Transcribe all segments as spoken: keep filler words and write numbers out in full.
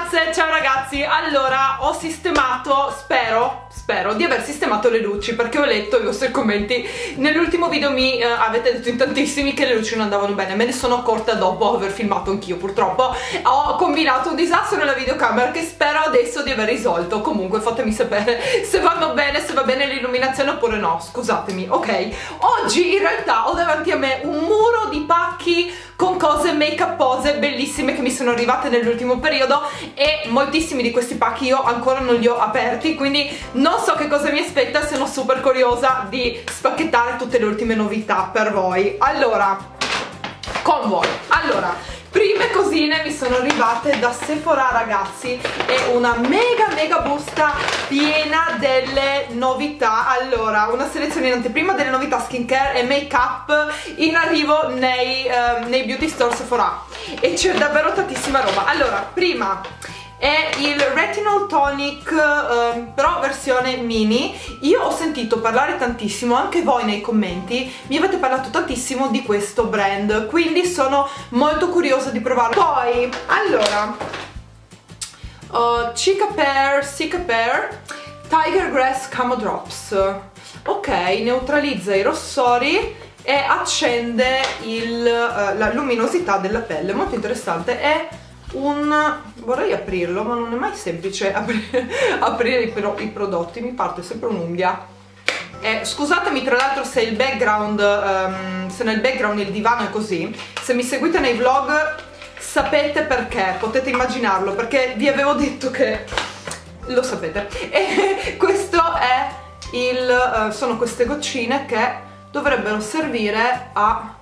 ragazze, ciao ragazzi. Allora, ho sistemato, spero, spero di aver sistemato le luci, perché ho letto i vostri commenti. Nell'ultimo video mi eh, avete detto in tantissimi che le luci non andavano bene. Me ne sono accorta dopo aver filmato anch'io, purtroppo. Ho combinato un disastro nella videocamera che spero adesso di aver risolto. Comunque fatemi sapere se vanno bene, se va bene l'illuminazione oppure no, scusatemi. Ok, oggi in realtà ho davanti a me un muro di pacchi con cose make up pose bellissime che mi sono arrivate nell'ultimo periodo, e moltissimi di questi pacchi io ancora non li ho aperti, quindi non so che cosa mi aspetta. Sono super curiosa di spacchettare tutte le ultime novità per voi. Allora, con voi, allora, prime cosine mi sono arrivate da Sephora, ragazzi, è una mega mega busta piena delle novità. Allora, una selezione in anteprima delle novità skincare e make up in arrivo nei, uh, nei beauty store Sephora, e c'è davvero tantissima roba. Allora, prima è il Retinol Tonic, um, però versione mini. Io ho sentito parlare tantissimo, anche voi nei commenti mi avete parlato tantissimo di questo brand, quindi sono molto curiosa di provarlo. Poi, allora, uh, Cicapair, Cicapair Tiger Grass Camo Drops. Ok, neutralizza i rossori e accende il, uh, la luminosità della pelle, molto interessante. È un... vorrei aprirlo, ma non è mai semplice aprire, aprire i, pro, i prodotti, mi parte sempre un'unghia. Eh, scusatemi tra l'altro se il background, um, se nel background il divano è così. Se mi seguite nei vlog sapete perché, potete immaginarlo, perché vi avevo detto che lo sapete. E questo è il, uh, sono queste goccine che dovrebbero servire a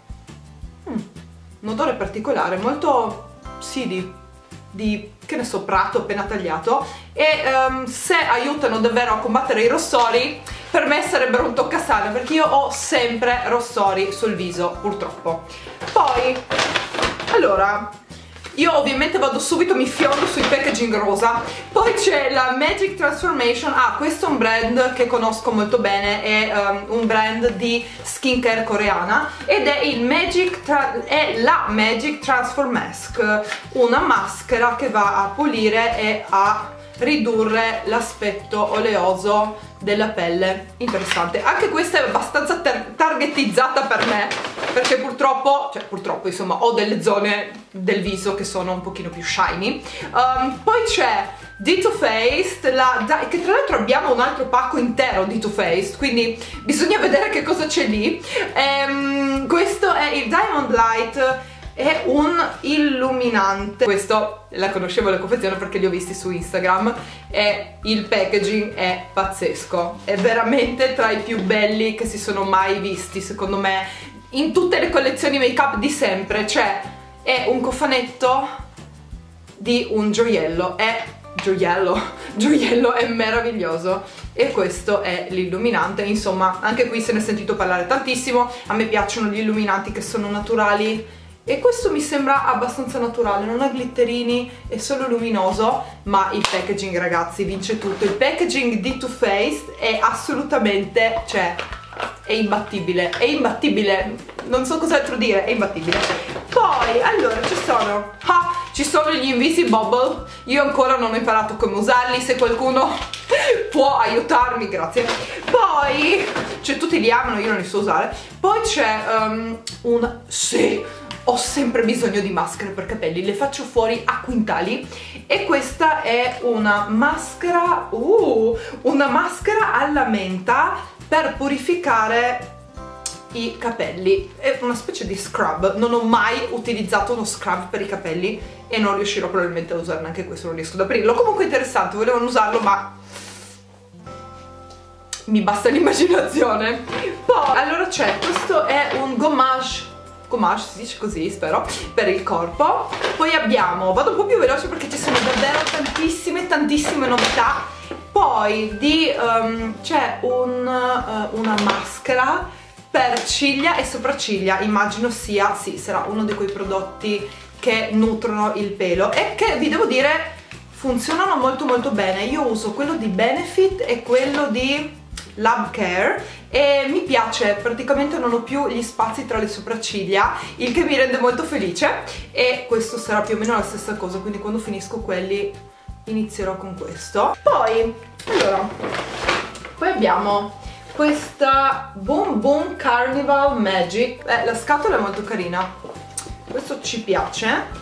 mm, un odore particolare, molto... sì, di, di, che ne so, prato appena tagliato, e um, se aiutano davvero a combattere i rossori, per me sarebbero un toccasana, perché io ho sempre rossori sul viso, purtroppo. Poi, allora, io ovviamente vado subito, mi fiondo sui packaging rosa. Poi c'è la Magic Transformation. Ah, questo è un brand che conosco molto bene, è um, un brand di skincare coreana, ed è il Magic Tra è la Magic Transform Mask, una maschera che va a pulire e a ridurre l'aspetto oleoso della pelle. Interessante, anche questa è abbastanza tar targetizzata per me, perché purtroppo, cioè purtroppo insomma, ho delle zone del viso che sono un pochino più shiny. Um, poi c'è di Too Faced, la, che tra l'altro abbiamo un altro pacco intero di Too Faced, quindi bisogna vedere che cosa c'è lì. Um, questo è il Diamond Light, è un illuminante. Questo la conoscevo la confezione perché li ho visti su Instagram, e il packaging è pazzesco, è veramente tra i più belli che si sono mai visti, secondo me, in tutte le collezioni make up di sempre. Cioè, è un cofanetto di un gioiello, è gioiello, gioiello, è meraviglioso. E questo è l'illuminante. Insomma, anche qui se ne è sentito parlare tantissimo. A me piacciono gli illuminanti che sono naturali, e questo mi sembra abbastanza naturale, non ha glitterini, è solo luminoso, ma il packaging, ragazzi, vince tutto. Il packaging di Too Faced è assolutamente, cioè, è imbattibile, è imbattibile, non so cos'altro dire, è imbattibile. Poi, allora, ci sono, ah, ci sono gli Invisibobble, io ancora non ho imparato come usarli, se qualcuno può aiutarmi, grazie. Poi, cioè, tutti li amano, io non li so usare. Poi c'è um, un, sì, ho sempre bisogno di maschere per capelli, le faccio fuori a quintali, e questa è una maschera, uh, una maschera alla menta per purificare i capelli. È una specie di scrub. Non ho mai utilizzato uno scrub per i capelli e non riuscirò probabilmente a usarne anche questo, non riesco ad aprirlo. Comunque interessante, volevo usarlo ma mi basta l'immaginazione. Poi, allora c'è, questo è un gommage, gommage si dice così, spero, per il corpo. Poi abbiamo, vado un po' più veloce perché ci sono davvero tantissime tantissime novità. Poi di um, c'è un, uh, una maschera per ciglia e sopracciglia, immagino sia, sì, sarà uno di quei prodotti che nutrono il pelo, e che vi devo dire funzionano molto molto bene. Io uso quello di Benefit e quello di Lab Care, e mi piace, praticamente non ho più gli spazi tra le sopracciglia, il che mi rende molto felice, e questo sarà più o meno la stessa cosa, quindi quando finisco quelli inizierò con questo. Poi, allora, poi abbiamo questa Boom Boom Carnival Magic, eh, la scatola è molto carina, questo ci piace,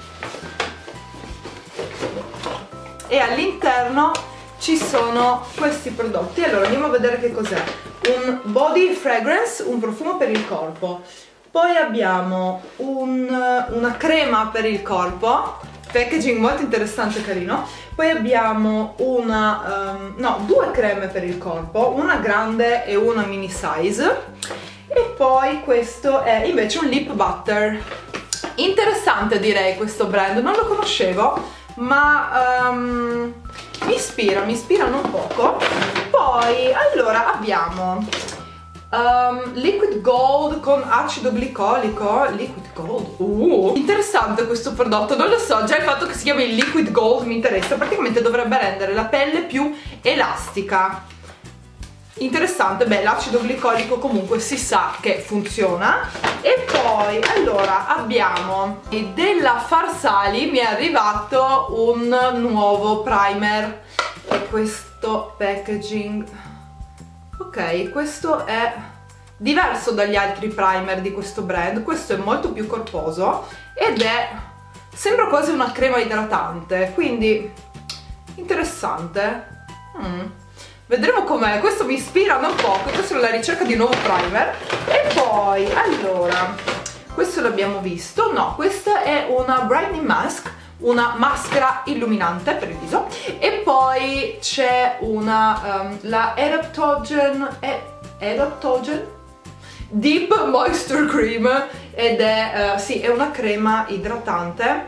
e all'interno ci sono questi prodotti. Allora andiamo a vedere che cos'è. Un body fragrance, un profumo per il corpo, poi abbiamo un, una crema per il corpo, packaging molto interessante e carino, poi abbiamo una, um, no, due creme per il corpo, una grande e una mini size, e poi questo è invece un lip butter. Interessante, direi, questo brand, non lo conoscevo, ma um, mi ispira, mi ispirano un poco. Poi allora abbiamo um, liquid gold con acido glicolico. Liquid gold, uh, interessante questo prodotto, non lo so, già il fatto che si chiami liquid gold mi interessa. Praticamente dovrebbe rendere la pelle più elastica. Interessante. Beh, l'acido glicolico comunque si sa che funziona. E poi allora abbiamo della Farsali, mi è arrivato un nuovo primer, e questo packaging, ok, questo è diverso dagli altri primer di questo brand, questo è molto più corposo ed è, sembra quasi una crema idratante, quindi interessante. mm. Vedremo com'è, questo mi ispira un po', questo è alla ricerca di un nuovo primer. E poi, allora, questo l'abbiamo visto, no, questa è una brightening mask, una maschera illuminante per il viso, e poi c'è una, um, la Adaptogen, Adaptogen Deep Moisture Cream, ed è, uh, sì, è una crema idratante.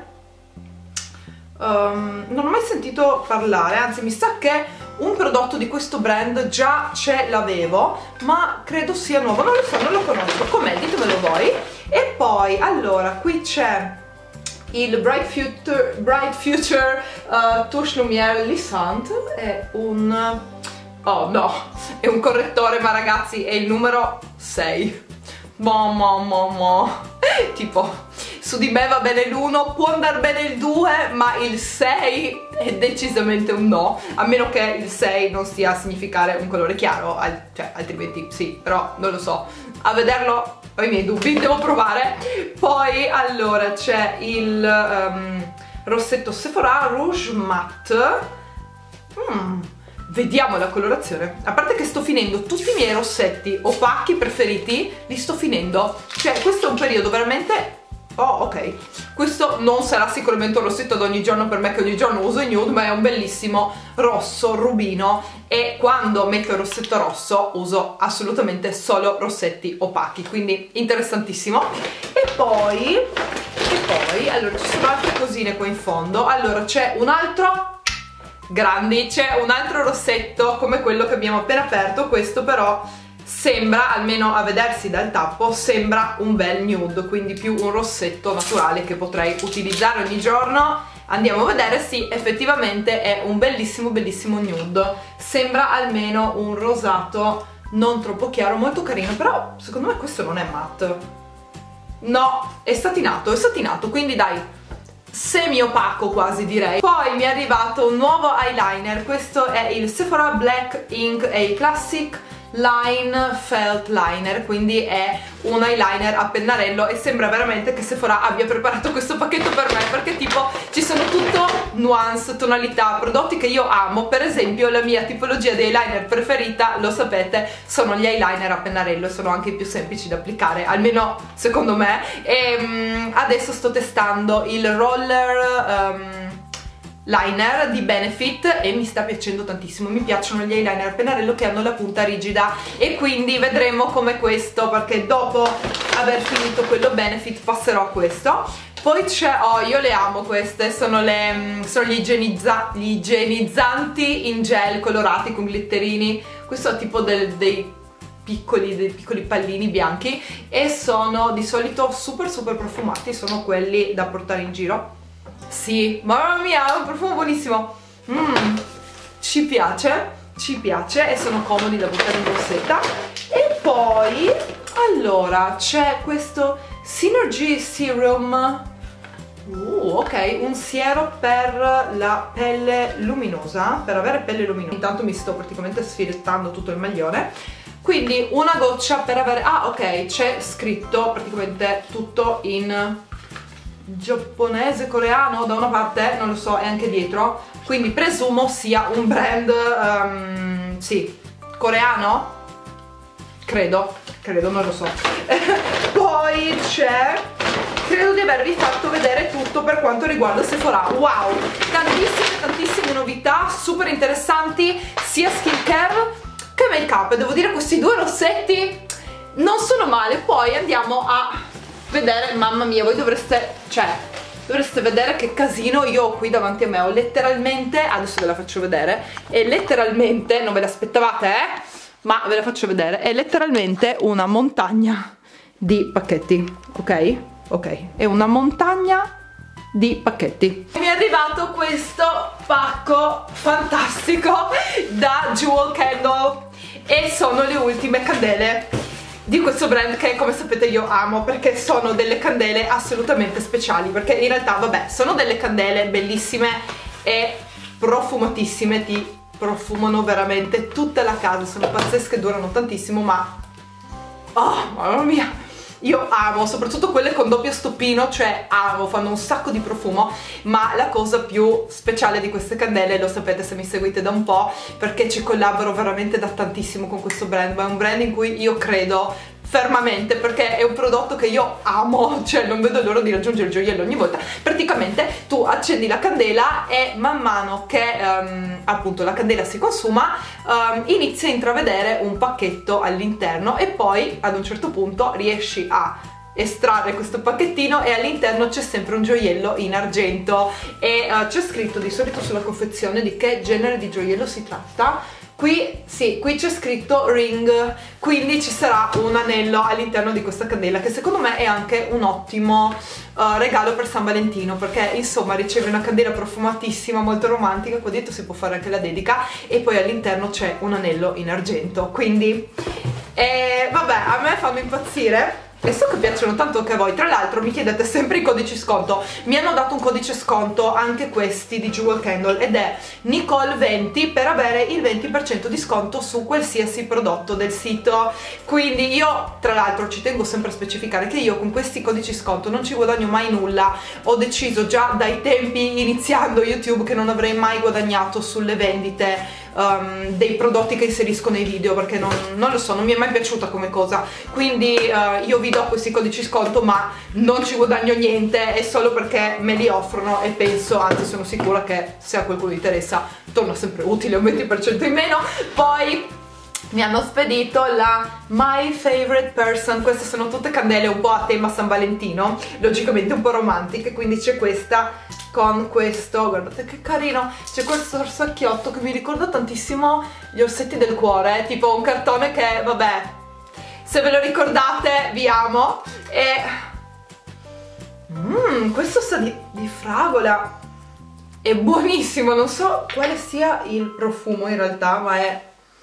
Um, non ho mai sentito parlare, anzi mi sa che un prodotto di questo brand già ce l'avevo, ma credo sia nuovo, non lo so, non lo conosco. Com'è? Ditemelo voi. E poi, allora, qui c'è il Bright Future, Bright Future uh, Touche Lumière Lissant, è un... oh no, è un correttore, ma ragazzi è il numero sei. Mo mo mo mo. Tipo, su di me va bene l'uno, può andare bene il due, ma il sei è decisamente un no, a meno che il sei non stia a significare un colore chiaro, al, cioè altrimenti sì, però non lo so, a vederlo ho i miei dubbi, devo provare. Poi allora c'è il um, rossetto Sephora Rouge Matte. mm. Vediamo la colorazione. A parte che sto finendo tutti i miei rossetti opachi preferiti, li sto finendo, cioè questo è un periodo veramente... oh, ok, questo non sarà sicuramente un rossetto ad ogni giorno per me, che ogni giorno uso i nude, ma è un bellissimo rosso rubino, e quando metto il rossetto rosso uso assolutamente solo rossetti opachi, quindi interessantissimo. E poi, e poi, allora ci sono altre cosine qua in fondo. Allora c'è un altro... grandi, c'è un altro rossetto come quello che abbiamo appena aperto, questo però sembra, almeno a vedersi dal tappo, sembra un bel nude, quindi più un rossetto naturale che potrei utilizzare ogni giorno. Andiamo a vedere, sì, effettivamente è un bellissimo bellissimo nude, sembra almeno un rosato non troppo chiaro, molto carino, però secondo me questo non è matte, no, è satinato, è satinato, quindi dai, semi opaco quasi direi. Poi mi è arrivato un nuovo eyeliner, questo è il Sephora Black Ink A Classic Line Felt Liner, quindi è un eyeliner a pennarello, e sembra veramente che Sephora abbia preparato questo pacchetto per me, perché tipo ci sono tutto nuance, tonalità, prodotti che io amo. Per esempio la mia tipologia di eyeliner preferita, lo sapete, sono gli eyeliner a pennarello, sono anche i più semplici da applicare, almeno secondo me. E um, adesso sto testando il roller um, liner di Benefit e mi sta piacendo tantissimo. Mi piacciono gli eyeliner a pennarello che hanno la punta rigida, e quindi vedremo come questo, perché dopo aver finito quello Benefit passerò a questo. Poi c'è, oh, io le amo queste, sono, le, sono gli, igienizza, gli igienizzanti in gel colorati con glitterini. Questo è tipo del, dei piccoli, dei piccoli pallini bianchi, e sono di solito super super profumati, sono quelli da portare in giro. Sì, mamma mia, è un profumo buonissimo. Mm, ci piace. ci piace e sono comodi da buttare in borsetta. E poi allora c'è questo Synergy Serum, uh, ok, un siero per la pelle luminosa, per avere pelle luminosa. Intanto mi sto praticamente sfilettando tutto il maglione, quindi una goccia per avere, ah ok, c'è scritto praticamente tutto in giapponese, coreano da una parte, non lo so, e anche dietro, quindi presumo sia un brand, um, sì, coreano? Credo, credo, non lo so. Poi c'è, credo di avervi fatto vedere tutto per quanto riguarda Sephora. Wow, tantissime, tantissime novità, super interessanti, sia skincare che make up. Devo dire questi due rossetti non sono male. Poi andiamo a vedere, mamma mia, voi dovreste, cioè, dovreste vedere che casino io ho qui davanti a me. Ho letteralmente, adesso ve la faccio vedere, e letteralmente, non ve l'aspettavate, eh? Ma ve la faccio vedere, è letteralmente una montagna di pacchetti, ok? Ok, è una montagna di pacchetti. Mi è arrivato questo pacco fantastico da Jewel Candle e sono le ultime candele di questo brand che, come sapete, io amo, perché sono delle candele assolutamente speciali, perché in realtà, vabbè, sono delle candele bellissime e profumatissime, ti profumano veramente tutta la casa, sono pazzesche, durano tantissimo, ma oh mamma mia, io amo, soprattutto quelle con doppio stoppino, cioè amo, fanno un sacco di profumo. Ma la cosa più speciale di queste candele, lo sapete se mi seguite da un po', perché ci collaboro veramente da tantissimo con questo brand, ma è un brand in cui io credo fermamente, perché è un prodotto che io amo, cioè non vedo l'ora di raggiungere il gioiello ogni volta. Praticamente tu accendi la candela e man mano che um, appunto la candela si consuma, um, inizia a intravedere un pacchetto all'interno e poi ad un certo punto riesci a estrarre questo pacchettino e all'interno c'è sempre un gioiello in argento e uh, c'è scritto di solito sulla confezione di che genere di gioiello si tratta. Qui, sì, qui c'è scritto ring, quindi ci sarà un anello all'interno di questa candela, che secondo me è anche un ottimo uh, regalo per San Valentino, perché insomma ricevi una candela profumatissima, molto romantica, qua dentro si può fare anche la dedica e poi all'interno c'è un anello in argento, quindi eh, vabbè, a me fanno impazzire. E so che piacciono tanto anche a voi. Tra l'altro mi chiedete sempre i codici sconto. Mi hanno dato un codice sconto anche questi di Jewel Candle ed è Nicole venti per avere il venti per cento di sconto su qualsiasi prodotto del sito. Quindi io, tra l'altro, ci tengo sempre a specificare che io con questi codici sconto non ci guadagno mai nulla. Ho deciso già dai tempi iniziando YouTube che non avrei mai guadagnato sulle vendite Um, dei prodotti che inserisco nei video, perché non, non lo so, non mi è mai piaciuta come cosa. Quindi uh, io vi do questi codici sconto ma non ci guadagno niente, è solo perché me li offrono e penso, anzi sono sicura che se a qualcuno interessa torna sempre utile un venti per cento in meno. Poi mi hanno spedito la My Favorite Person, queste sono tutte candele un po' a tema San Valentino, logicamente un po' romantiche, quindi c'è questa con questo, guardate che carino, c'è questo orsacchiotto che mi ricorda tantissimo gli orsetti del cuore, tipo un cartone che, vabbè, se ve lo ricordate vi amo. E mmm, questo sa di, di fragola, è buonissimo, non so quale sia il profumo in realtà, ma è,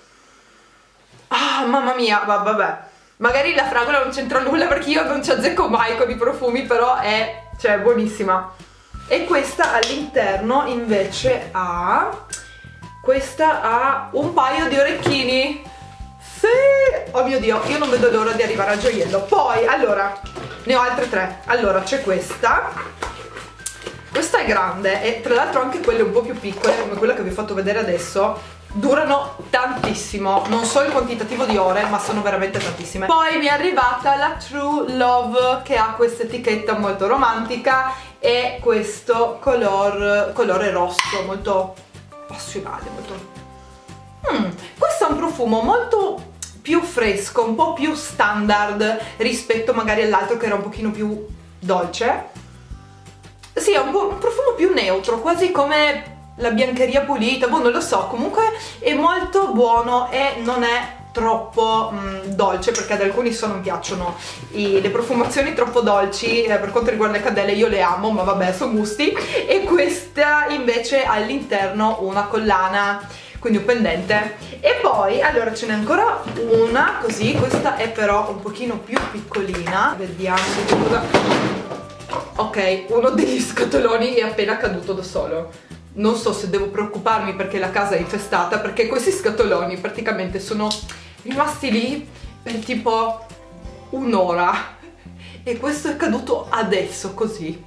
ah, mamma mia, vabbè, magari la fragola non c'entra nulla perché io non ci azzecco mai con i profumi, però è, cioè, buonissima. E questa all'interno invece ha, questa ha un paio di orecchini. Sì, oh mio Dio, io non vedo l'ora di arrivare al gioiello. Poi, allora, ne ho altre tre. Allora, c'è questa. Questa è grande e tra l'altro anche quelle un po' più piccole, come quella che vi ho fatto vedere adesso, durano tantissimo, non so il quantitativo di ore, ma sono veramente tantissime. Poi mi è arrivata la True Love, che ha questa etichetta molto romantica e questo color, colore rosso, molto passionale, molto... Mm, questo è un profumo molto più fresco, un po' più standard rispetto magari all'altro che era un pochino più dolce. Sì, è un, un profumo più neutro, quasi come la biancheria pulita, boh, non lo so, comunque è molto buono e non è troppo mm, dolce, perché ad alcuni so non piacciono i, le profumazioni troppo dolci, eh, per quanto riguarda le candele io le amo, ma vabbè, sono gusti. E questa invece ha all'interno una collana, quindi un pendente. E poi allora ce n'è ancora una così, questa è però un pochino più piccolina, vediamo che cosa. Ok, uno degli scatoloni è appena caduto da solo. Non so se devo preoccuparmi perché la casa è infestata, perché questi scatoloni praticamente sono rimasti lì per tipo un'ora e questo è caduto adesso così.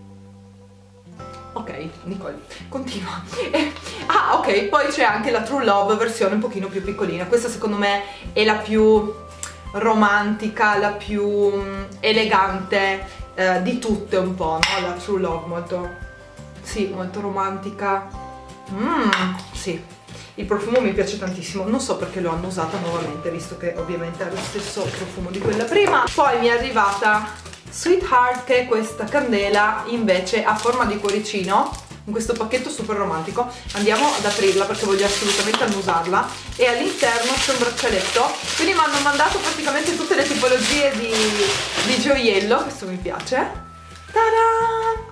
Ok, Nicole, continua. Eh, ah, ok, poi c'è anche la True Love versione un pochino più piccolina. Questa secondo me è la più romantica, la più um, elegante eh, di tutte un po', no? La True Love, molto, sì, molto romantica. Mmm, sì, il profumo mi piace tantissimo. Non so perché lo hanno usata nuovamente, visto che ovviamente ha lo stesso profumo di quella prima. Poi mi è arrivata Sweetheart, che è questa candela invece a forma di cuoricino, in questo pacchetto super romantico. Andiamo ad aprirla perché voglio assolutamente annusarla. E all'interno c'è un braccialetto, quindi mi hanno mandato praticamente tutte le tipologie di, di gioiello. Questo mi piace. Ta-da!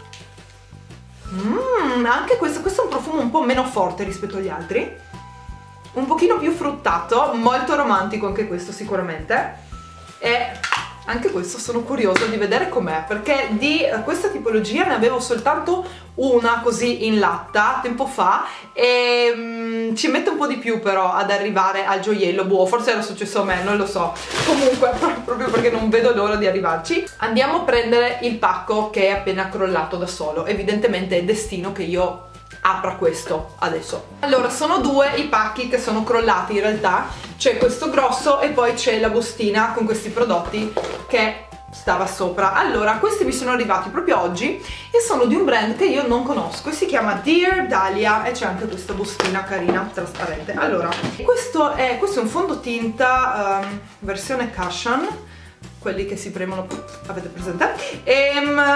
Mm, anche questo, questo è un profumo un po' meno forte rispetto agli altri, un pochino più fruttato, molto romantico anche questo sicuramente. E anche questo sono curiosa di vedere com'è, perché di questa tipologia ne avevo soltanto una così in latta tempo fa e mm, ci mette un po' di più però ad arrivare al gioiello. Boh, forse era successo a me, non lo so. Comunque, proprio perché non vedo l'ora di arrivarci, andiamo a prendere il pacco che è appena crollato da solo. Evidentemente è destino che io apra questo adesso. Allora, sono due i pacchi che sono crollati in realtà. C'è questo grosso e poi c'è la bustina con questi prodotti che stava sopra. Allora, questi mi sono arrivati proprio oggi e sono di un brand che io non conosco e si chiama Dear Dahlia, e c'è anche questa bustina carina, trasparente. Allora, questo è, questo è un fondotinta um, versione cushion, quelli che si premono, avete presente? E,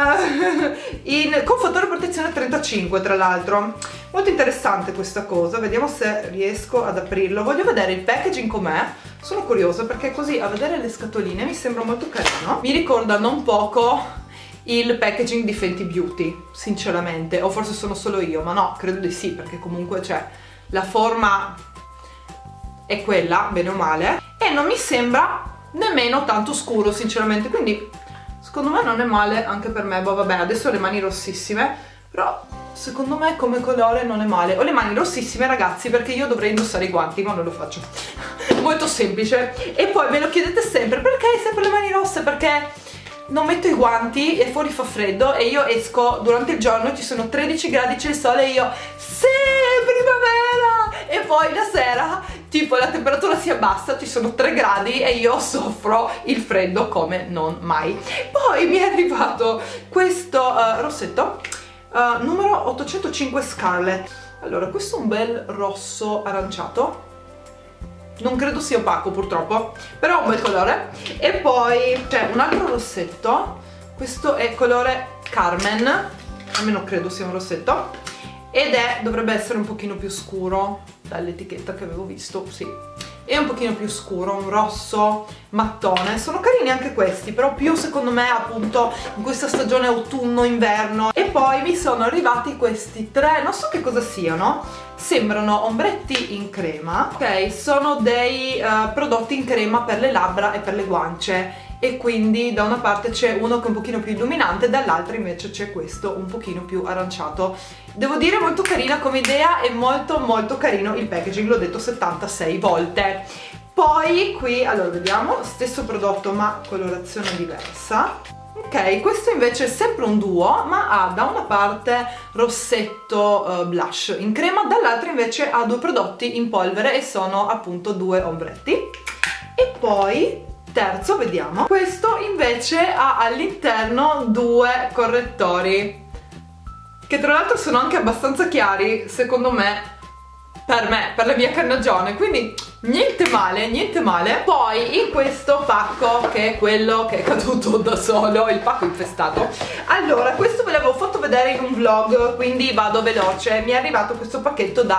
in, con fattore protezione trentacinque tra l'altro. Molto interessante questa cosa, vediamo se riesco ad aprirlo. Voglio vedere il packaging com'è, sono curiosa perché così a vedere le scatoline mi sembra molto carino. Mi ricorda non poco il packaging di Fenty Beauty, sinceramente, o forse sono solo io, ma no, credo di sì, perché comunque c'è la forma è quella, bene o male, e non mi sembra nemmeno tanto scuro sinceramente, quindi secondo me non è male anche per me. Boh, vabbè, adesso ho le mani rossissime, però secondo me come colore non è male. Ho le mani rossissime, ragazzi, perché io dovrei indossare i guanti ma non lo faccio. Molto semplice. E poi me lo chiedete sempre, perché hai sempre le mani rosse? Perché non metto i guanti e fuori fa freddo e io esco durante il giorno, ci sono tredici gradi, c'è il sole e io sì, primavera, e poi la sera tipo la temperatura si abbassa, ci sono tre gradi e io soffro il freddo come non mai. Poi mi è arrivato questo uh, rossetto uh, numero ottocentocinque Scarlet. Allora, questo è un bel rosso aranciato, non credo sia opaco purtroppo, però è un bel colore. E poi c'è un altro rossetto, questo è colore Carmen, almeno credo sia un rossetto, ed è, dovrebbe essere un pochino più scuro dall'etichetta che avevo visto, sì, è un pochino più scuro, un rosso mattone. Sono carini anche questi, però più secondo me appunto in questa stagione autunno-inverno. E poi mi sono arrivati questi tre, non so che cosa siano, sembrano ombretti in crema. Ok, sono dei uh, prodotti in crema per le labbra e per le guance, e quindi da una parte c'è uno che è un pochino più illuminante, dall'altra invece c'è questo un pochino più aranciato. Devo dire molto carina come idea e molto molto carino il packaging, l'ho detto settantasei volte. Poi qui, allora vediamo, stesso prodotto ma colorazione diversa. Ok, questo invece è sempre un duo, ma ha da una parte rossetto uh, blush in crema, dall'altra invece ha due prodotti in polvere e sono appunto due ombretti. E poi terzo, vediamo, questo invece ha all'interno due correttori che tra l'altro sono anche abbastanza chiari secondo me, per me, per la mia carnagione, quindi niente male, niente male. Poi in questo pacco, che è quello che è caduto da solo, il pacco infestato, allora questo ve l'avevo fatto vedere in un vlog, quindi vado veloce. Mi è arrivato questo pacchetto da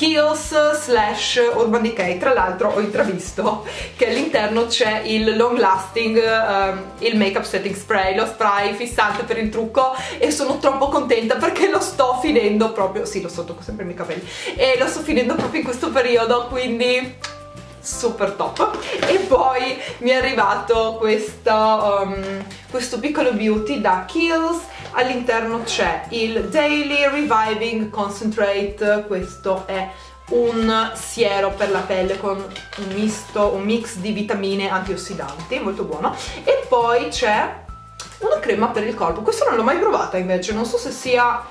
Kiehl's slash Urban Decay. Tra l'altro ho intravisto che all'interno c'è il long lasting, um, il makeup setting spray, lo spray fissante per il trucco, e sono troppo contenta perché lo sto finendo proprio, sì, lo sto, tocco sempre i miei capelli, e lo sto finendo proprio in questo periodo, quindi super top. E poi mi è arrivato questo, um, questo piccolo beauty da Kiehl's. All'interno c'è il Daily Reviving Concentrate, questo è un siero per la pelle con un misto, un mix di vitamine antiossidanti, molto buono. E poi c'è una crema per il corpo, questa non l'ho mai provata invece, non so se sia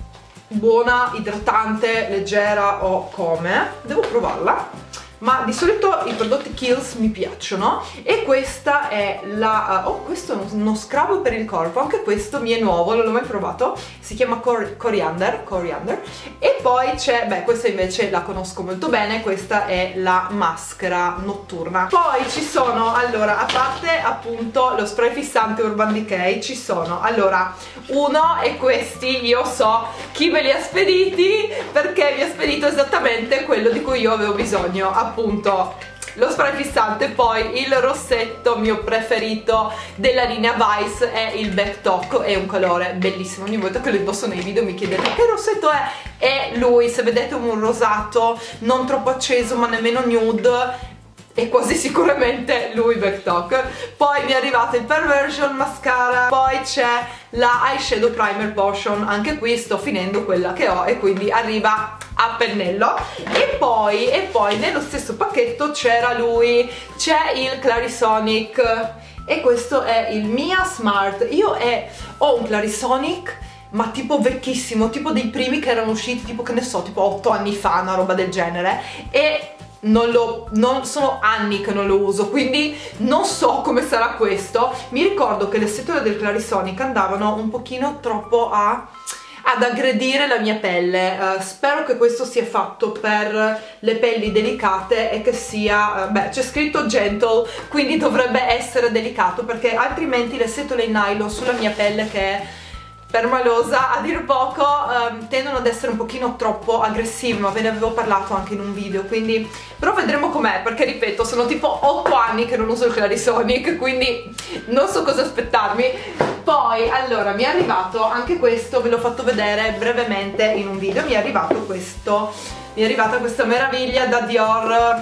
buona, idratante, leggera o come, devo provarla. Ma di solito i prodotti Kiehl's mi piacciono, e questa è la... oh, questo è uno scrub per il corpo, anche questo mi è nuovo, non l'ho mai provato, si chiama cor coriander, coriander. E poi c'è, beh, questa invece la conosco molto bene, questa è la maschera notturna. Poi ci sono, allora, a parte appunto lo spray fissante Urban Decay, ci sono, allora, uno, e questi io so chi me li ha spediti, perché mi ha spedito esattamente quello di cui io avevo bisogno, appunto lo spray fissante. Poi il rossetto mio preferito della linea Vice è il Back Talk, è un colore bellissimo, ogni volta che lo indosso nei video mi chiedete che rossetto è, è lui. Se vedete un rosato non troppo acceso ma nemmeno nude, è quasi sicuramente lui, Back Talk. Poi mi è arrivato il Perversion Mascara, poi c'è la Eyeshadow Primer Potion, anche qui sto finendo quella che ho e quindi arriva a pennello. E poi, e poi nello stesso pacchetto c'era lui, c'è il Clarisonic, e questo è il Mia Smart. Io è, ho un Clarisonic ma tipo vecchissimo, tipo dei primi che erano usciti tipo, che ne so, tipo otto anni fa, una roba del genere, e non lo, non, sono anni che non lo uso, quindi non so come sarà questo. Mi ricordo che le setole del Clarisonic andavano un pochino troppo a ad aggredire la mia pelle. Uh, spero che questo sia fatto per le pelli delicate e che sia, uh, beh, c'è scritto gentle, quindi dovrebbe essere delicato, perché altrimenti le setole in nylon sulla mia pelle, che è permalosa a dir poco, um, tendono ad essere un pochino troppo aggressive, ma ve ne avevo parlato anche in un video, quindi però vedremo com'è, perché ripeto, sono tipo otto anni che non uso il Clarisonic, quindi non so cosa aspettarmi. Poi, allora, mi è arrivato anche questo, ve l'ho fatto vedere brevemente in un video, mi è arrivato questo, mi è arrivata questa meraviglia da Dior,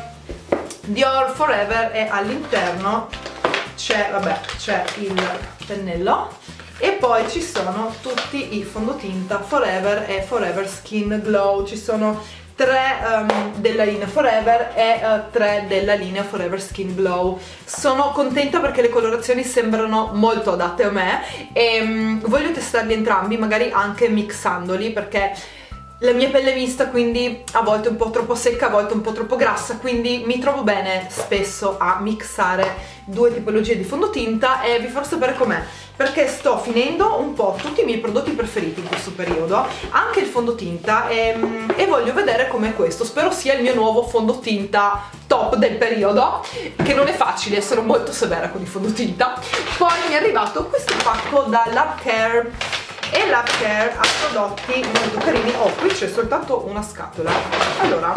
Dior Forever, e all'interno c'è, vabbè, c'è il pennello, e poi ci sono tutti i fondotinta Forever e Forever Skin Glow. Ci sono tre um, della linea Forever e uh, tre della linea Forever Skin Glow. Sono contenta perché le colorazioni sembrano molto adatte a me, e um, voglio testarli entrambi, magari anche mixandoli, perché la mia pelle è mista, quindi a volte un po' troppo secca, a volte un po' troppo grassa, quindi mi trovo bene spesso a mixare due tipologie di fondotinta, e vi farò sapere com'è, perché sto finendo un po' tutti i miei prodotti preferiti in questo periodo, anche il fondotinta, e, e voglio vedere com'è questo. Spero sia il mio nuovo fondotinta top del periodo, che non è facile, sono molto severa con i fondotinta. Poi mi è arrivato questo pacco da Lab Care, e Lab Care ha prodotti molto carini. Oh, qui c'è soltanto una scatola. Allora,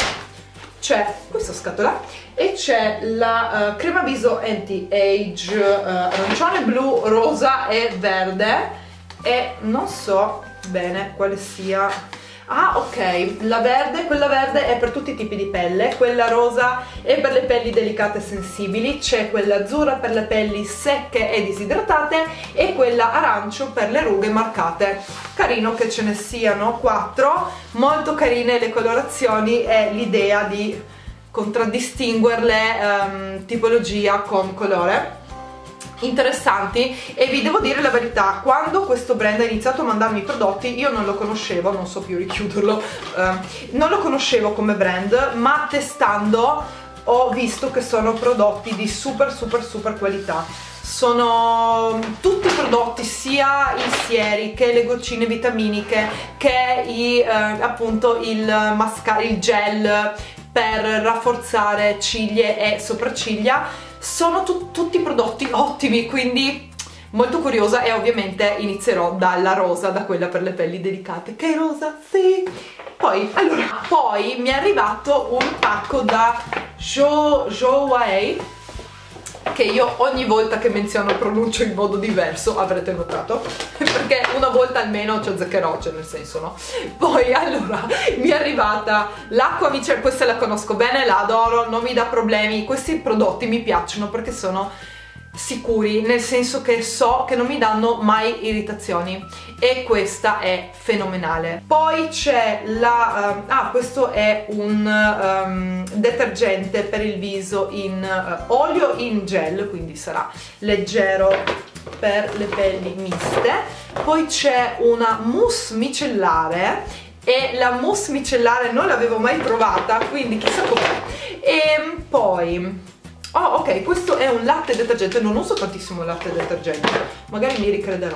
c'è questa scatola e c'è la uh, crema viso anti-age uh, arancione, blu, rosa e verde, e non so bene quale sia. Ah, ok, la verde, quella verde è per tutti i tipi di pelle, quella rosa è per le pelli delicate e sensibili, c'è quella azzurra per le pelli secche e disidratate, e quella arancio per le rughe marcate. Carino che ce ne siano quattro, molto carine le colorazioni, e l'idea di contraddistinguerle um, tipologia con colore. Interessanti. E vi devo dire la verità, quando questo brand ha iniziato a mandarmi i prodotti io non lo conoscevo, non so più richiuderlo, eh, non lo conoscevo come brand, ma testando ho visto che sono prodotti di super super super qualità. Sono tutti prodotti, sia i sieri che le goccine vitaminiche che i, eh, appunto il mascara, il gel per rafforzare ciglia e sopracciglia. Sono tu tutti prodotti ottimi, quindi molto curiosa e ovviamente inizierò dalla rosa, da quella per le pelli delicate. Che rosa? Sì! Poi, allora, poi mi è arrivato un pacco da Jo Joawei, che io ogni volta che menziono pronuncio in modo diverso, avrete notato, perché una volta almeno ci azzeccherò, cioè nel senso, no? Poi allora mi è arrivata l'acqua micellar, questa la conosco bene, la adoro, non mi dà problemi, questi prodotti mi piacciono perché sono sicuri, nel senso che so che non mi danno mai irritazioni, e questa è fenomenale. Poi c'è la uh, ah questo è un um, detergente per il viso in uh, olio in gel, quindi sarà leggero per le pelli miste. Poi c'è una mousse micellare, e la mousse micellare non l'avevo mai provata, quindi chissà com'è. E poi oh, ok, questo è un latte detergente, non uso tantissimo il latte detergente, magari mi ricrederò.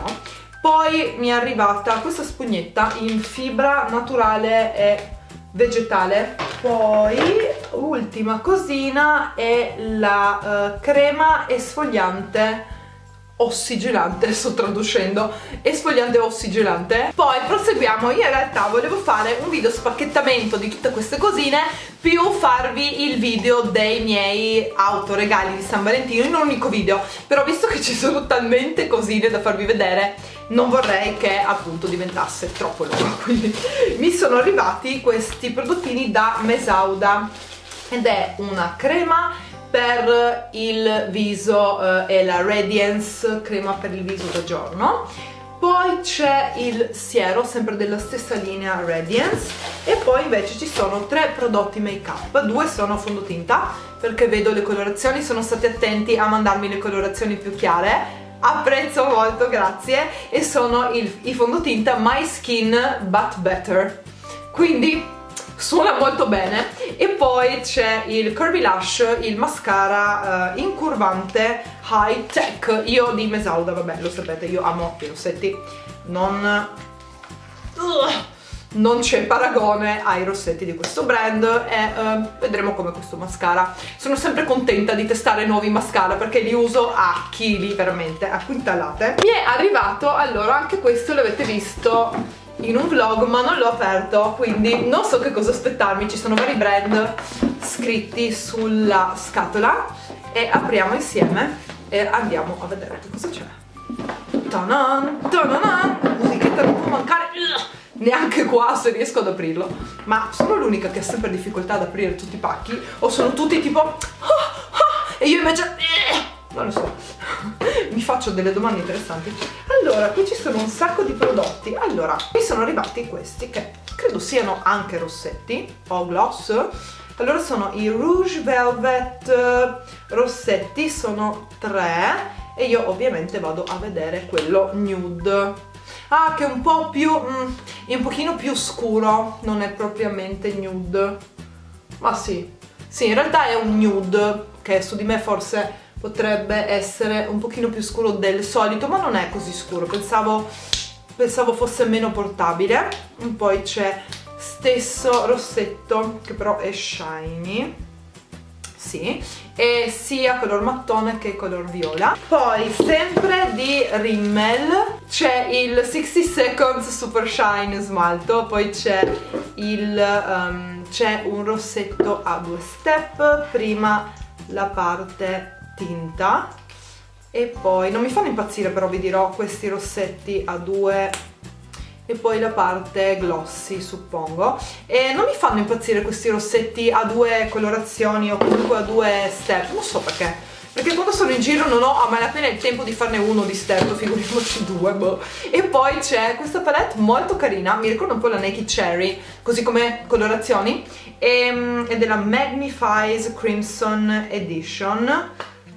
Poi mi è arrivata questa spugnetta in fibra naturale e vegetale. Poi, ultima cosina, è la uh, crema esfoliante ossigenante, sto traducendo, esfoliante ossigenante. Poi proseguiamo. Io in realtà volevo fare un video spacchettamento di tutte queste cosine, più farvi il video dei miei autoregali di San Valentino in un unico video, però visto che ci sono talmente cosine da farvi vedere, non vorrei che appunto diventasse troppo lungo, quindi mi sono arrivati questi prodottini da Mesauda, ed è una crema per il viso eh, e la Radiance, crema per il viso da giorno. Poi c'è il siero, sempre della stessa linea Radiance, e poi invece ci sono tre prodotti make up. Due sono fondotinta, perché vedo le colorazioni, sono stati attenti a mandarmi le colorazioni più chiare, apprezzo molto, grazie. E sono il, i fondotinta My Skin But Better, quindi suona molto bene. E poi c'è il Curvy Lash, il mascara uh, incurvante high tech, io di Mesauda, vabbè lo sapete, io amo i rossetti, non uh, non c'è paragone ai rossetti di questo brand, e uh, vedremo come questo mascara. Sono sempre contenta di testare nuovi mascara perché li uso a chili, veramente a quintallate. Mi è arrivato, allora, anche questo l'avete visto in un vlog, ma non l'ho aperto, quindi non so che cosa aspettarmi. Ci sono vari brand scritti sulla scatola, e apriamo insieme e andiamo a vedere che cosa c'è. Ta-nan, ta-nan, musichetta non può mancare, neanche qua se riesco ad aprirlo. Ma sono l'unica che ha sempre difficoltà ad aprire tutti i pacchi, o sono tutti tipo ah, ah, e io invece non lo so, mi faccio delle domande interessanti. Allora, qui ci sono un sacco di prodotti. Allora, mi sono arrivati questi che credo siano anche rossetti o gloss. Allora, sono i Rouge Velvet rossetti, sono tre, e io ovviamente vado a vedere quello nude. Ah, che è un po' più, mm, è un pochino più scuro, non è propriamente nude, ma sì, sì, in realtà è un nude che su di me forse potrebbe essere un pochino più scuro del solito, ma non è così scuro, pensavo, pensavo fosse meno portabile. Poi c'è stesso rossetto che però è shiny, sì, e sia color mattone che color viola. Poi sempre di Rimmel c'è il sessanta seconds Super Shine smalto. Poi c'è il um, c'è un rossetto a due step, prima la parte tinta, e poi non mi fanno impazzire, però vi dirò, questi rossetti a due, e poi la parte glossy, suppongo. E non mi fanno impazzire questi rossetti a due colorazioni o comunque a due step, non so perché, perché quando sono in giro non ho a malapena il tempo di farne uno di step, figuriamoci due, boh. E poi c'è questa palette molto carina, mi ricorda un po' la Naked Cherry, così come colorazioni, e, è della Magnifies Crimson Edition.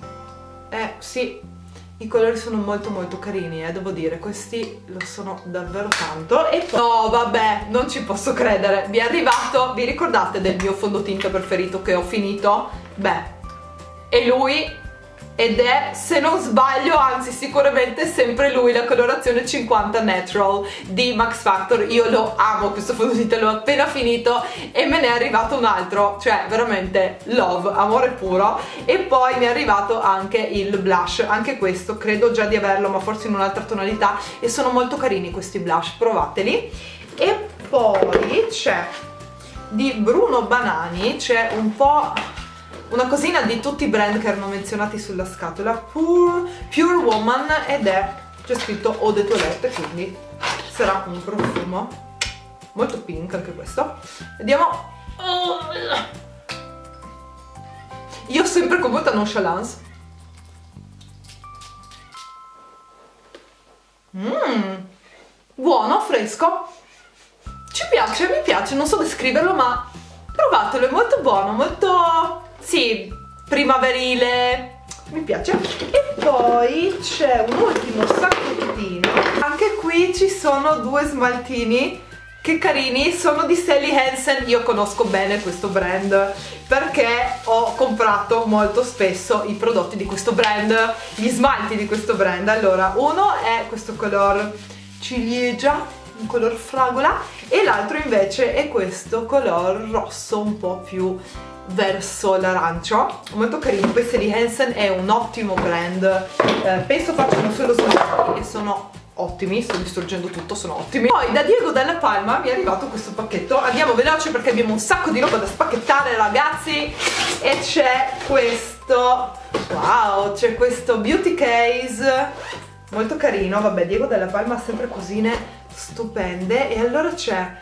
Eh sì, i colori sono molto molto carini, eh, devo dire, questi lo sono davvero tanto. E poi, no vabbè, non ci posso credere, vi è arrivato, vi ricordate del mio fondotinta preferito che ho finito? Beh, e lui ed è, se non sbaglio, anzi sicuramente sempre lui, la colorazione cinquanta Natural di Max Factor. Io lo amo questo fondotinta, l'ho appena finito e me ne è arrivato un altro, cioè veramente love, amore puro. E poi mi è arrivato anche il blush, anche questo credo già di averlo ma forse in un'altra tonalità, e sono molto carini questi blush, provateli. E poi c'è di Bruno Banani, c'è un po' una cosina di tutti i brand che erano menzionati sulla scatola, Pure, Pure Woman, ed è, c'è scritto Eau de Toilette, quindi sarà un profumo molto pink anche questo. Vediamo. Io sempre con molta nonchalance. Mmm, buono, fresco, ci piace, mi piace, non so descriverlo ma provatelo, è molto buono, molto, sì, primaverile, mi piace. E poi c'è un ultimo sacchettino, anche qui ci sono due smaltini, che carini, sono di Sally Hansen. Io conosco bene questo brand perché ho comprato molto spesso i prodotti di questo brand, gli smalti di questo brand. Allora, uno è questo color ciliegia, un color fragola, e l'altro invece è questo color rosso un po' più verso l'arancio, molto carino. Questo di Hansen è un ottimo brand, eh, penso facciano solo smalti e sono ottimi, sto distruggendo tutto, sono ottimi. Poi da Diego Della Palma mi è arrivato questo pacchetto, andiamo veloce perché abbiamo un sacco di roba da spacchettare ragazzi, e c'è questo, wow, c'è questo beauty case molto carino. Vabbè, Diego Della Palma ha sempre cosine stupende. E allora c'è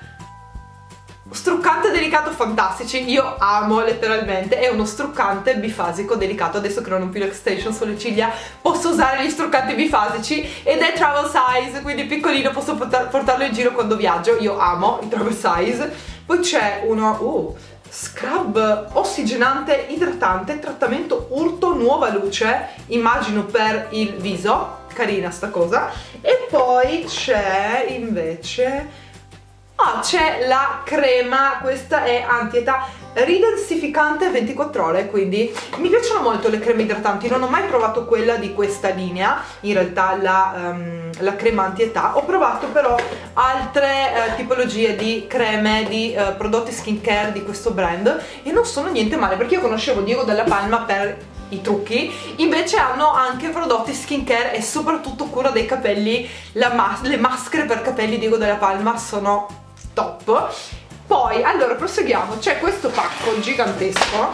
struccante delicato fantastici, io amo letteralmente, è uno struccante bifasico delicato. Adesso che non ho più l'extension sulle ciglia posso usare gli struccanti bifasici, ed è travel size, quindi piccolino, posso portarlo in giro quando viaggio, io amo i travel size. Poi c'è uno uh, scrub ossigenante idratante, trattamento urto nuova luce, immagino per il viso, carina sta cosa. E poi c'è invece ah, c'è la crema, questa è anti-età ridensificante ventiquattro ore, quindi mi piacciono molto le creme idratanti. Non ho mai provato quella di questa linea, in realtà la, um, la crema anti-età. Ho provato però altre uh, tipologie di creme, di uh, prodotti skincare di questo brand, e non sono niente male, perché io conoscevo Diego Della Palma per i trucchi, invece hanno anche prodotti skincare e soprattutto cura dei capelli. La mas le maschere per capelli Diego Della Palma sono top. Poi, allora, proseguiamo, c'è questo pacco gigantesco.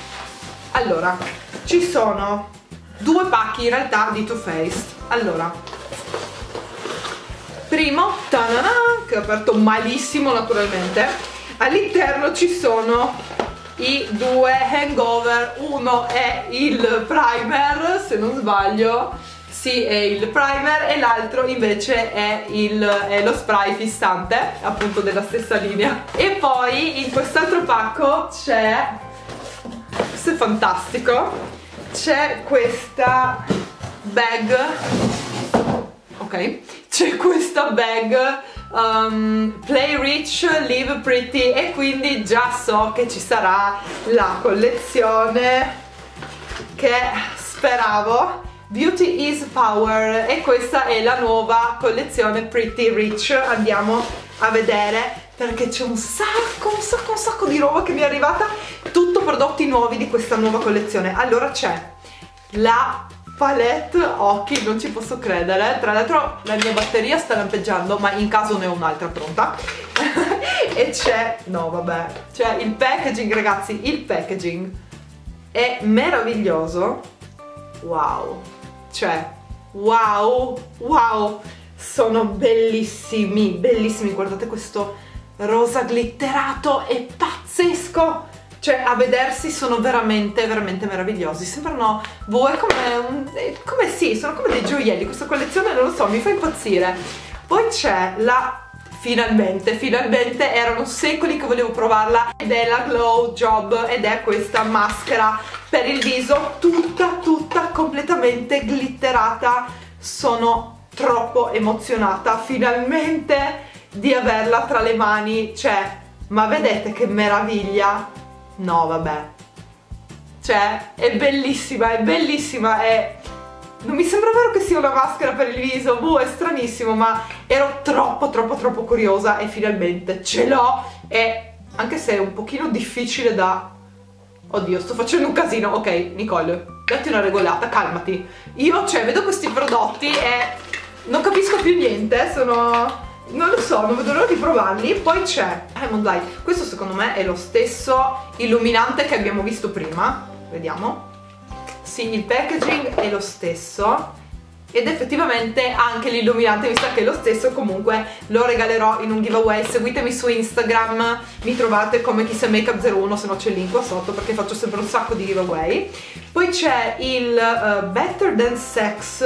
Allora, ci sono due pacchi in realtà di Too Faced. Allora, primo, ta-na-na, che ho aperto malissimo naturalmente. All'interno ci sono i due hangover, uno è il primer, se non sbaglio, sì, è il primer, e l'altro invece è, il, è lo spray fissante, appunto della stessa linea. E poi in quest'altro pacco c'è, questo è fantastico, c'è questa bag, ok, c'è questa bag um, Play Rich, Live Pretty, e quindi già so che ci sarà la collezione che speravo, Beauty is Power, e questa è la nuova collezione Pretty Rich. Andiamo a vedere perché c'è un sacco, un sacco, un sacco di roba che mi è arrivata, tutto prodotti nuovi di questa nuova collezione. Allora c'è la palette occhi, non ci posso credere, tra l'altro la mia batteria sta lampeggiando, ma in caso ne ho un'altra pronta. E c'è, no vabbè, c'è il packaging ragazzi, il packaging è meraviglioso, wow, cioè wow, wow, sono bellissimi, bellissimi, guardate questo rosa glitterato, è pazzesco, cioè a vedersi sono veramente veramente meravigliosi, sembrano, boh, è come, un, è come sì, sono come dei gioielli, questa collezione non lo so, mi fa impazzire. Poi c'è la, finalmente, finalmente erano secoli che volevo provarla, ed è la Glow Job, ed è questa maschera per il viso tutta tutta completamente glitterata. Sono troppo emozionata finalmente di averla tra le mani, cioè, ma vedete che meraviglia? No vabbè, cioè è bellissima, è bellissima, è... non mi sembra vero che sia una maschera per il viso, boh, è stranissimo, ma ero troppo troppo troppo curiosa e finalmente ce l'ho. E anche se è un pochino difficile da... oddio, sto facendo un casino. Ok, Nicole, datti una regolata, calmati. Io, cioè, vedo questi prodotti e non capisco più niente, sono... non lo so, non vedo l'ora di provarli. Poi c'è Diamond Light, questo secondo me è lo stesso illuminante che abbiamo visto prima, vediamo. Sì, il packaging è lo stesso ed effettivamente anche l'illuminante, visto che è lo stesso, comunque lo regalerò in un giveaway. Seguitemi su Instagram, mi trovate come Kiss and Makeup zero uno, se no c'è il link qua sotto perché faccio sempre un sacco di giveaway. Poi c'è il uh, Better Than Sex,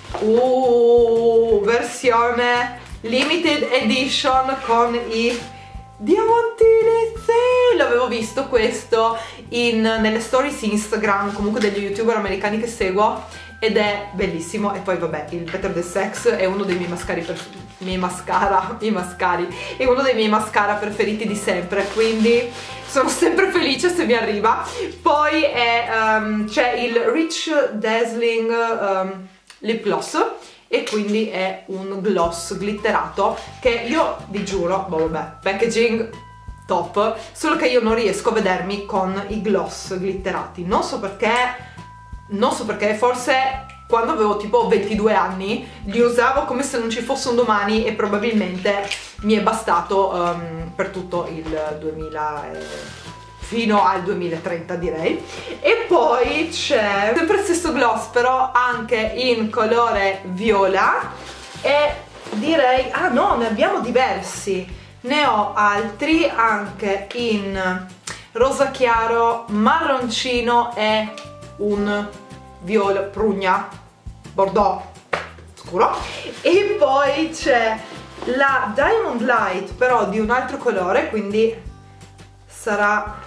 uh, versione limited edition con i diamantini. Sì, l'avevo visto questo in, nelle stories Instagram, comunque degli youtuber americani che seguo, ed è bellissimo. E poi vabbè, il Better Than Sex è uno dei miei mascari preferiti, miei mascara, i mascari, è uno dei miei mascara preferiti di sempre, quindi sono sempre felice se mi arriva. Poi um, c'è il Rich Dazzling um, Lip Gloss, e quindi è un gloss glitterato che io vi giuro, boh, vabbè, packaging top, solo che io non riesco a vedermi con i gloss glitterati, non so perché, non so perché, forse quando avevo tipo ventidue anni li usavo come se non ci fosse un domani e probabilmente mi è bastato um, per tutto il duemila fino al duemilatrenta, direi. E poi c'è sempre il stesso gloss, però anche in colore viola, e direi, ah no, ne abbiamo diversi, ne ho altri anche in rosa chiaro, marroncino e un viola prugna, bordeaux scuro. E poi c'è la Diamond Light, però di un altro colore, quindi sarà,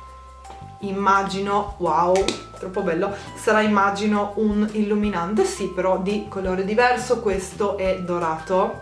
immagino, wow, troppo bello, sarà immagino un illuminante, sì, però di colore diverso, questo è dorato.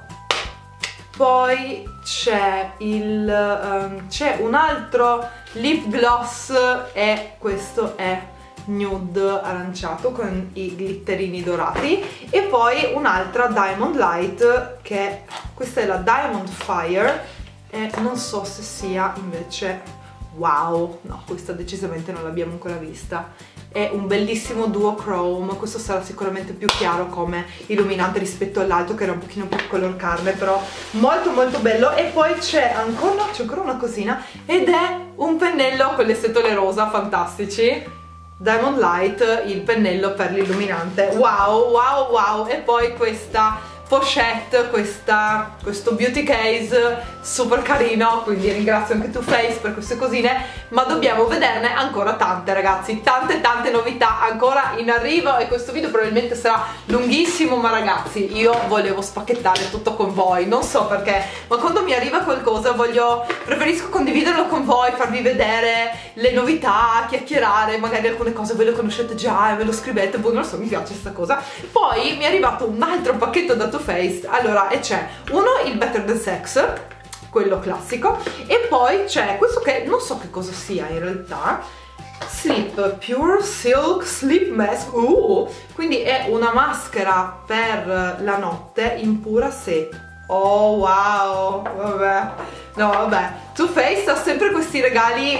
Poi c'è il um, c'è un altro lip gloss e questo è nude aranciato con i glitterini dorati. E poi un'altra Diamond Light, che questa è la Diamond Fire, e non so se sia invece... wow, no, questa decisamente non l'abbiamo ancora vista. È un bellissimo duochrome, questo sarà sicuramente più chiaro come illuminante rispetto all'altro che era un pochino più color carne, però molto molto bello. E poi c'è ancora, c'è ancora una cosina, ed è un pennello con le setole rosa fantastici, Diamond Light, il pennello per l'illuminante. Wow, wow, wow. E poi questa pochette, questa, questo beauty case super carino, quindi ringrazio anche Too Faced per queste cosine, ma dobbiamo vederne ancora tante, ragazzi, tante tante novità ancora in arrivo, e questo video probabilmente sarà lunghissimo, ma ragazzi, io volevo spacchettare tutto con voi, non so perché, ma quando mi arriva qualcosa voglio, preferisco condividerlo con voi, farvi vedere le novità, chiacchierare, magari alcune cose voi le conoscete già e ve lo scrivete, boh, non lo so, mi piace questa cosa. Poi mi è arrivato un altro pacchetto da Too Faced, allora, e c'è uno, il Better Than Sex, quello classico, e poi c'è questo che non so che cosa sia in realtà, Sleep Pure Silk Sleep Mask, uh, quindi è una maschera per la notte in pura seta. Oh wow, vabbè, no vabbè, Too Faced ha sempre questi regali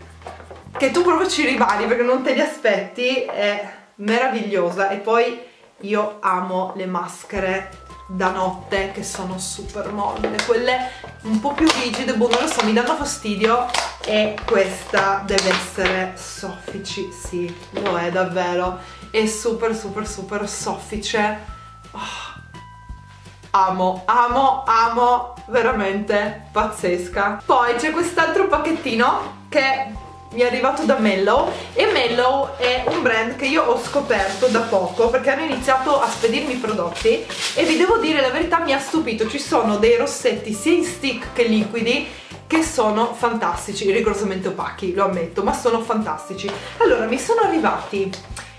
che tu proprio ci rimani perché non te li aspetti, è meravigliosa. E poi io amo le maschere da notte che sono super morbide, quelle un po' più rigide, boh, non lo so, mi danno fastidio, e questa deve essere soffici, sì, lo è davvero, è super super super soffice. Oh, amo, amo, amo, veramente pazzesca. Poi c'è quest'altro pacchettino che mi è arrivato da Mellow, e Mellow è un brand che io ho scoperto da poco perché hanno iniziato a spedirmi i prodotti, e vi devo dire la verità, mi ha stupito. Ci sono dei rossetti sia in stick che liquidi che sono fantastici, rigorosamente opachi, lo ammetto, ma sono fantastici. Allora, mi sono arrivati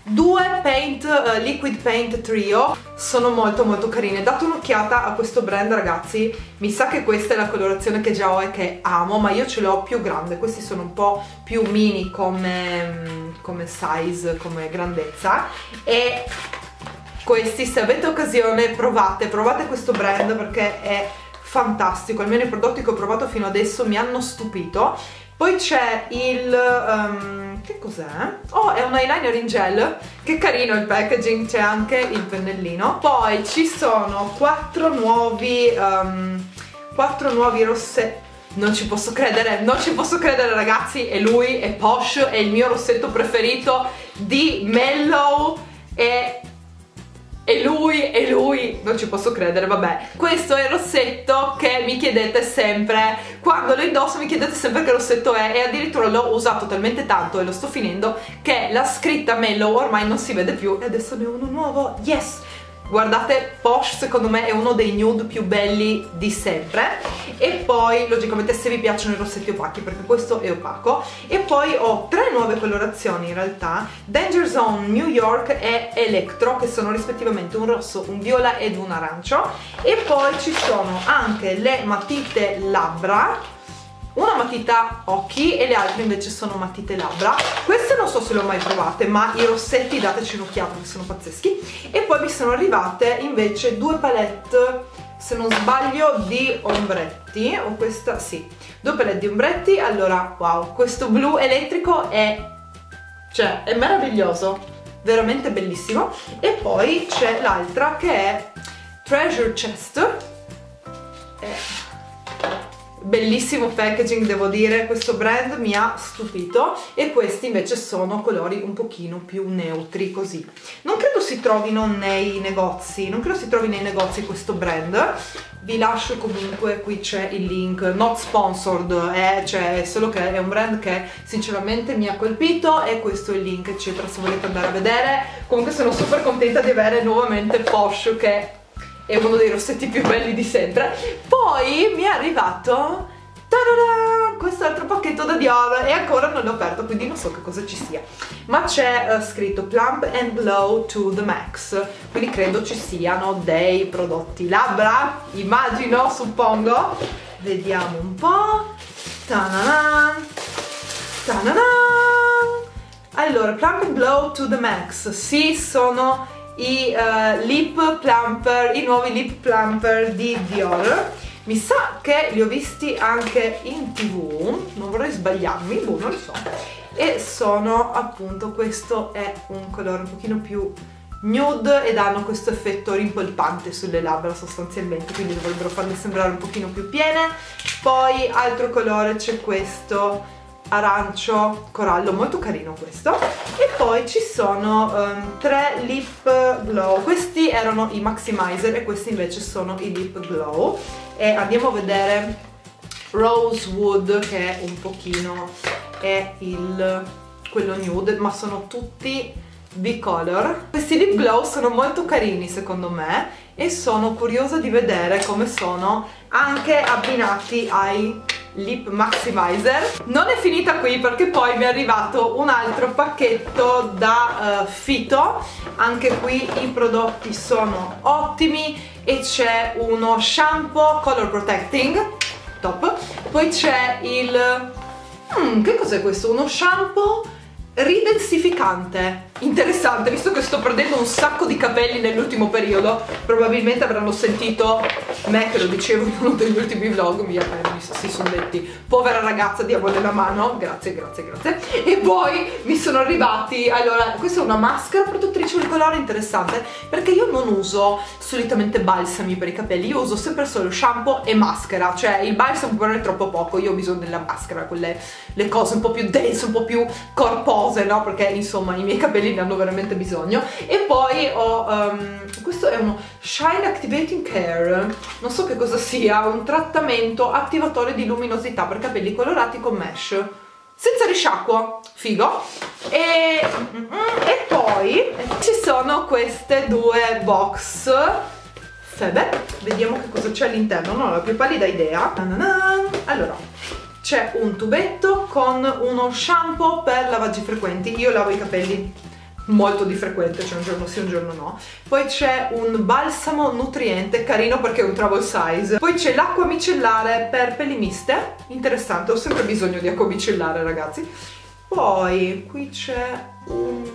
due paint, uh, liquid paint trio, sono molto molto carine. Date un'occhiata a questo brand ragazzi, mi sa che questa è la colorazione che già ho e che amo, ma io ce l'ho più grande, questi sono un po' più mini come, come size, come grandezza, e questi se avete occasione provate, provate questo brand perché è fantastico, almeno i prodotti che ho provato fino adesso mi hanno stupito. Poi c'è il, um, che cos'è? Oh, è un eyeliner in gel, che carino il packaging, c'è anche il pennellino. Poi ci sono quattro nuovi, um, quattro nuovi rossetti. Non ci posso credere, non ci posso credere ragazzi, è lui, è Posh, è il mio rossetto preferito di Mellow, e... E lui, e lui, non ci posso credere, vabbè. Questo è il rossetto che mi chiedete sempre, quando lo indosso mi chiedete sempre che rossetto è, e addirittura l'ho usato talmente tanto e lo sto finendo che la scritta Mellow ormai non si vede più e adesso ne ho uno nuovo, yes! Guardate, Posh secondo me è uno dei nude più belli di sempre. E poi logicamente se vi piacciono i rossetti opachi, perché questo è opaco. E poi ho tre nuove colorazioni in realtà, Danger Zone, New York e Electro, che sono rispettivamente un rosso, un viola ed un arancio. E poi ci sono anche le matite labbra, una matita occhi e le altre invece sono matite labbra. Queste non so se le ho mai provate, ma i rossetti dateci un'occhiata che sono pazzeschi. E poi mi sono arrivate invece due palette, se non sbaglio, di ombretti, o questa, sì, due palette di ombretti. Allora, wow, questo blu elettrico è, cioè, è meraviglioso, veramente bellissimo. E poi c'è l'altra che è Treasure Chest, è bellissimo packaging, devo dire, questo brand mi ha stupito. E questi invece sono colori un pochino più neutri, così. Non credo si trovino nei negozi, non credo si trovi nei negozi questo brand. Vi lascio comunque, qui c'è il link, not sponsored, eh, cioè solo che è un brand che sinceramente mi ha colpito, e questo è il link eccetera se volete andare a vedere. Comunque sono super contenta di avere nuovamente Posh, che è uno dei rossetti più belli di sempre. Poi mi è arrivato questo altro pacchetto da Dior e ancora non l'ho aperto, quindi non so che cosa ci sia, ma c'è uh, scritto Plump and Glow to the Max, quindi credo ci siano dei prodotti labbra, immagino, suppongo. Vediamo un po'. Ta-na-nan, ta-na-nan. Allora, Plump and Glow to the Max, sì, sono i uh, lip plumper, i nuovi lip plumper di Dior. Mi sa che li ho visti anche in tv, non vorrei sbagliarmi, boh, non lo so. E sono appunto, questo è un colore un pochino più nude ed hanno questo effetto rimpolpante sulle labbra sostanzialmente, quindi dovrebbero farle sembrare un pochino più piene. Poi altro colore, c'è questo arancio corallo, molto carino questo. E poi ci sono um, tre lip glow, questi erano i maximizer e questi invece sono i lip glow. E andiamo a vedere Rosewood, che è un pochino è il quello nude, ma sono tutti B-color. Questi lip glow sono molto carini secondo me e sono curiosa di vedere come sono anche abbinati ai lip maximizer. Non è finita qui, perché poi mi è arrivato un altro pacchetto da uh, Fito. Anche qui i prodotti sono ottimi e c'è uno shampoo color protecting top, poi c'è il hmm, che cos'è questo? Uno shampoo ridensificante. Interessante, visto che sto perdendo un sacco di capelli nell'ultimo periodo, probabilmente avranno sentito me che lo dicevo in uno degli ultimi vlog, mi si sono detti povera ragazza, diamole la mano, grazie grazie grazie. E poi mi sono arrivati, allora questa è una maschera protettrice auricolare interessante, perché io non uso solitamente balsami per i capelli, io uso sempre solo shampoo e maschera, cioè il balsamo per me è troppo poco, io ho bisogno della maschera, quelle le cose un po' più dense, un po' più corpose, no? Perché insomma i miei capelli ne hanno veramente bisogno. E poi ho um, questo è uno Shine Activating Care, non so che cosa sia, un trattamento attivatore di luminosità per capelli colorati con mesh senza risciacquo, figo. E, e poi ci sono queste due box Febe, vediamo che cosa c'è all'interno, non ho la più pallida idea. Allora, c'è un tubetto con uno shampoo per lavaggi frequenti. Io lavo i capelli molto di frequente, cioè un giorno sì un giorno no. Poi c'è un balsamo nutriente carino perché è un travel size. Poi c'è l'acqua micellare per pelli miste, interessante, ho sempre bisogno di acqua micellare ragazzi. Poi qui c'è un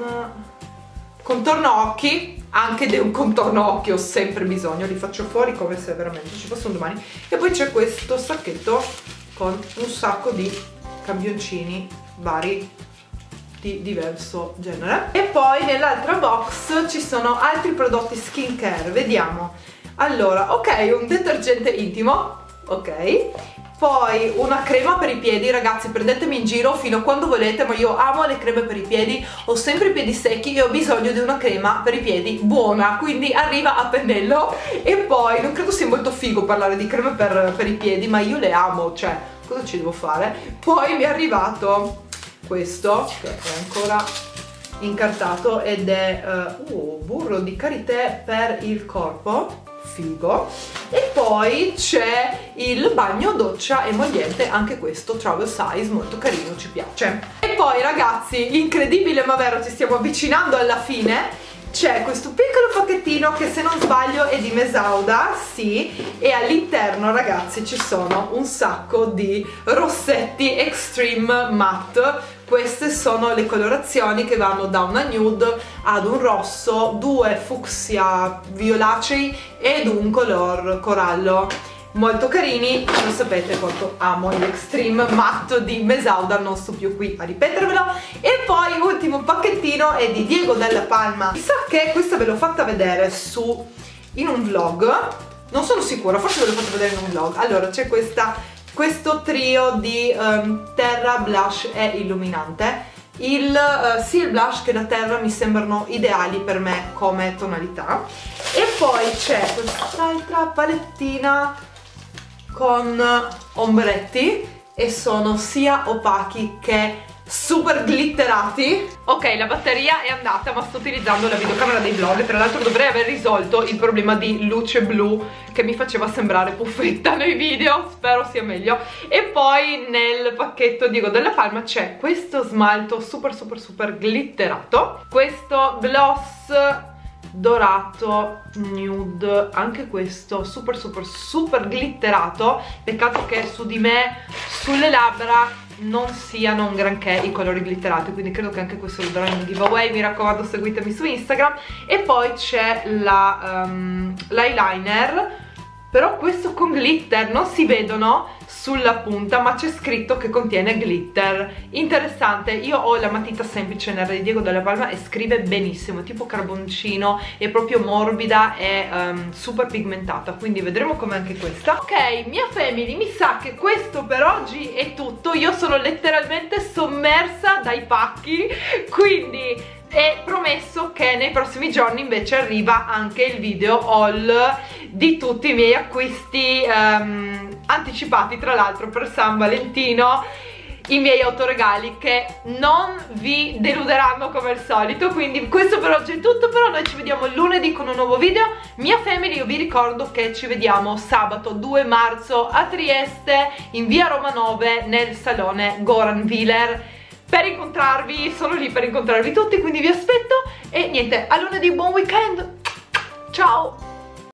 contorno occhi, anche di un contorno occhi ho sempre bisogno, li faccio fuori come se veramente ci fossero domani. E poi c'è questo sacchetto con un sacco di campioncini vari di diverso genere. E poi nell'altra box ci sono altri prodotti skincare, vediamo. Allora, ok, un detergente intimo, ok. Poi una crema per i piedi, ragazzi, prendetemi in giro fino a quando volete, ma io amo le creme per i piedi, ho sempre i piedi secchi e ho bisogno di una crema per i piedi buona, quindi arriva a pennello. E poi, non credo sia molto figo parlare di creme per, per i piedi, ma io le amo, cioè, cosa ci devo fare? Poi mi è arrivato questo, che è ancora incartato, ed è uh, uh, burro di karité per il corpo, figo. E poi c'è il bagno doccia emolliente, anche questo travel size, molto carino, ci piace. E poi ragazzi, incredibile ma vero, ci stiamo avvicinando alla fine. C'è questo piccolo pacchettino che se non sbaglio è di Mesauda, sì, e all'interno ragazzi ci sono un sacco di rossetti Extreme Matte. Queste sono le colorazioni che vanno da una nude ad un rosso, due fucsia violacei ed un color corallo. Molto carini, lo sapete quanto amo l'Extreme Matte di Mesauda, non sto più qui a ripetervelo. E poi ultimo pacchettino è di Diego Della Palma. Chissà che questa ve l'ho fatta vedere su in un vlog, non sono sicura, forse ve l'ho fatta vedere in un vlog. Allora c'è questa questo trio di um, terra, blush e illuminante. Il, uh, sia il blush che la terra mi sembrano ideali per me come tonalità. E poi c'è quest'altra palettina con ombretti e sono sia opachi che super glitterati. Ok, la batteria è andata, ma sto utilizzando la videocamera dei vlog. Tra l'altro dovrei aver risolto il problema di luce blu che mi faceva sembrare puffetta nei video, spero sia meglio. E poi nel pacchetto Diego Della Palma c'è questo smalto super super super glitterato, questo gloss dorato nude, anche questo super super super glitterato. Peccato che su di me, sulle labbra, non siano un granché i colori glitterati, quindi credo che anche questo lo darò in un giveaway. Mi raccomando, seguitemi su Instagram. E poi c'è la, um, l'eyeliner, però questo con glitter, non si vedono sulla punta ma c'è scritto che contiene glitter. Interessante. Io ho la matita semplice nera di Diego Della Palma e scrive benissimo, è tipo carboncino, è proprio morbida e um, super pigmentata, quindi vedremo com'è anche questa. Ok, mia family, mi sa che questo per oggi è tutto. Io sono letteralmente sommersa dai pacchi, quindi è promesso che nei prossimi giorni invece arriva anche il video haul di tutti i miei acquisti um, anticipati, tra l'altro per San Valentino, i miei autoregali che non vi deluderanno come al solito. Quindi questo per oggi è tutto, però noi ci vediamo lunedì con un nuovo video. Mia family, io vi ricordo che ci vediamo sabato due marzo a Trieste in via Roma nove nel salone Goran Willer per incontrarvi, sono lì per incontrarvi tutti, quindi vi aspetto. E niente, a lunedì, buon weekend, ciao!